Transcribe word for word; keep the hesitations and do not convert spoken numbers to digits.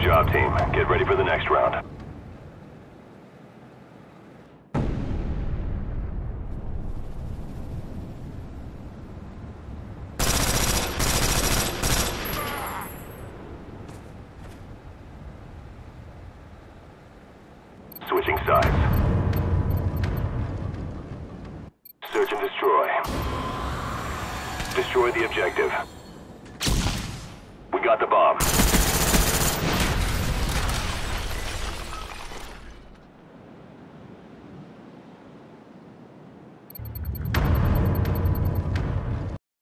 job, team. Get ready for the next round. Switching sides. Search and destroy. Destroy the objective. We got the bomb.